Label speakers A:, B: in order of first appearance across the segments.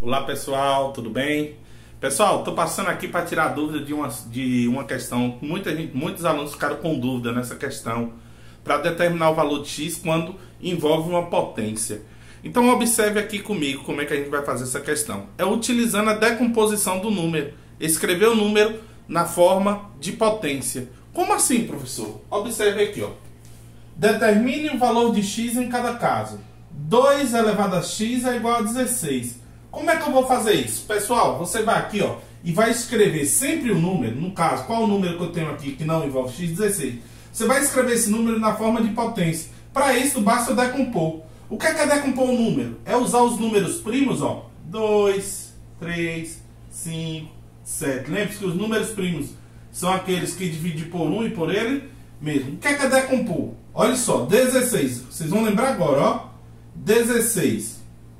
A: Olá pessoal, tudo bem? Pessoal, estou passando aqui para tirar dúvida de uma questão. Muitos alunos ficaram com dúvida nessa questão para determinar o valor de x quando envolve uma potência. Então observe aqui comigo como é que a gente vai fazer essa questão. É utilizando a decomposição do número. Escrever o número na forma de potência. Como assim, professor? Observe aqui, ó. Determine o valor de x em cada caso. 2 elevado a x é igual a 16. Como é que eu vou fazer isso? Pessoal, você vai aqui, ó, e vai escrever sempre o número. No caso, qual o número que eu tenho aqui que não envolve x? 16. Você vai escrever esse número na forma de potência. Para isso, basta decompor. O que é decompor o número? É usar os números primos, ó. 2, 3, 5, 7. Lembre-se que os números primos são aqueles que dividem por 1 e por ele mesmo. O que é decompor? Olha só, 16. Vocês vão lembrar agora, ó. 16.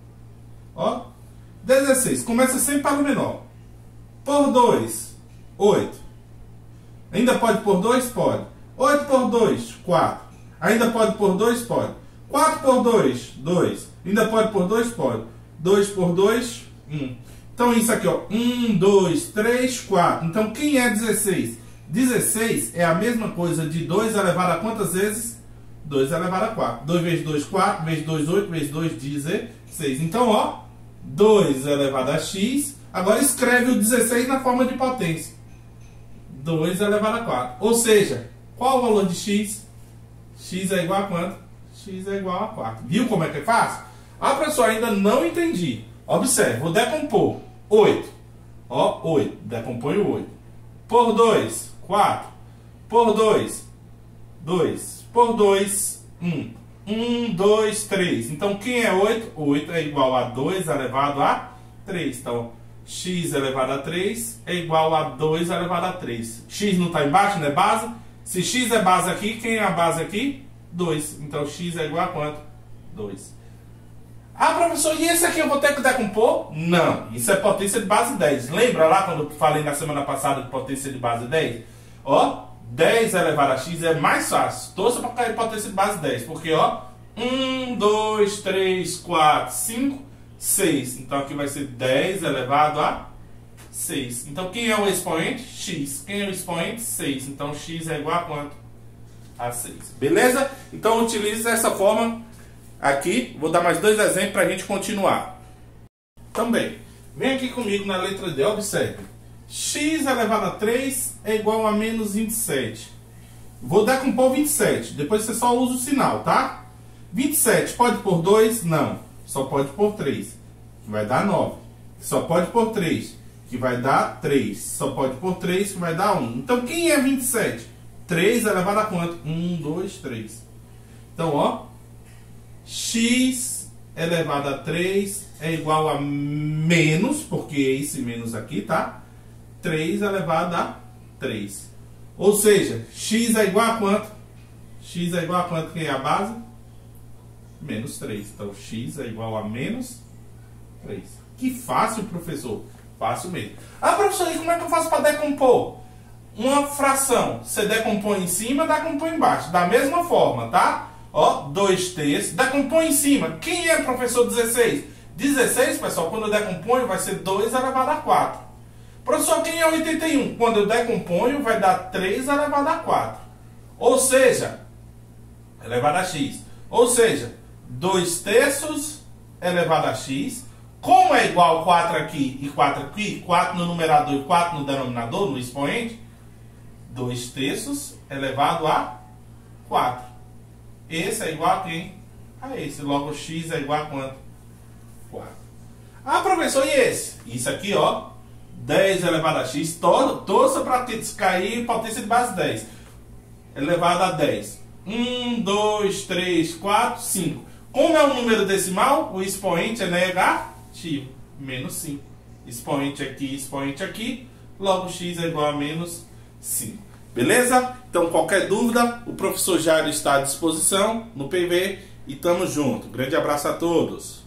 A: Ó. 16. Começa sempre para o menor. Por 2, 8. Ainda pode por 2? Pode. 8 por 2, 4. Ainda pode por 2? Pode. 4 por 2, 2. Ainda pode por 2? Pode. 2 por 2, 1. Então isso aqui, ó. 1, 2, 3, 4. Então quem é 16? 16 é a mesma coisa de 2 elevado a quantas vezes? 2 elevado a 4. 2 vezes 2, 4. Vezes 2, 8. Vezes 2, 16. Então, ó. 2 elevado a x. Agora escreve o 16 na forma de potência. 2 elevado a 4. Ou seja, qual o valor de x? X é igual a quanto? X é igual a 4. Viu como é que é fácil? Ah, professor, ainda não entendi. Observe, vou decompor. 8. Ó, 8. Decomponho 8. Por 2, 4. Por 2, 2. Por 2, 1. 1, 2, 3. Então, quem é 8? 8 é igual a 2 elevado a 3. Então, x elevado a 3 é igual a 2 elevado a 3. X não está embaixo, não é base? Se x é base aqui, quem é a base aqui? 2. Então, x é igual a quanto? 2. Ah, professor, e esse aqui eu vou ter que decompor? Não. Isso é potência de base 10. Lembra lá quando eu falei na semana passada de potência de base 10? Ó. 10 elevado a x é mais fácil. Torça para cair potência de base 10. Porque, ó, 1, 2, 3, 4, 5, 6. Então, aqui vai ser 10 elevado a 6. Então, quem é o expoente? X. Quem é o expoente? 6. Então, x é igual a quanto? A 6. Beleza? Então, utilize essa forma aqui. Vou dar mais dois exemplos para a gente continuar. Também, vem aqui comigo na letra D. Observe. X elevado a 3 é igual a menos 27. Vou decompor 27. Depois você só usa o sinal, tá? 27 pode por 2? Não. Só pode por 3, que vai dar 9. Só pode por 3, que vai dar 3. Só pode por 3, que vai dar 1. Então, quem é 27? 3 elevado a quanto? 1, 2, 3. Então, ó. X elevado a 3 é igual a menos, porque é esse menos aqui, tá? 3 elevado a 3. Ou seja, x é igual a quanto? X é igual a quanto? Quem é a base? Menos 3. Então, x é igual a menos 3. Que fácil, professor. Fácil mesmo. Ah, professor, e como é que eu faço para decompor? Uma fração. Você decompõe em cima, decompõe embaixo. Da mesma forma, tá? Ó, 2 terços. Decompõe em cima. Quem é, professor, 16? 16, pessoal, quando eu decomponho, vai ser 2 elevado a 4. Professor, quem é 81? Quando eu decomponho, vai dar 3 elevado a 4. Ou seja, elevado a x. Ou seja, 2 terços elevado a x. Como é igual 4 aqui e 4 aqui, 4 no numerador e 4 no denominador, no expoente, 2 terços elevado a 4. Esse é igual a quem? A esse. Logo, x é igual a quanto? 4. Ah, professor, e esse? Isso aqui, ó. 10 elevado a x, torça para cair potência de base 10. Elevado a 10. 1, 2, 3, 4, 5. Como é um número decimal, o expoente é negativo. Menos 5. Expoente aqui. Logo, x é igual a menos 5. Beleza? Então, qualquer dúvida, o professor Jairo está à disposição no PV. E tamo junto. Grande abraço a todos.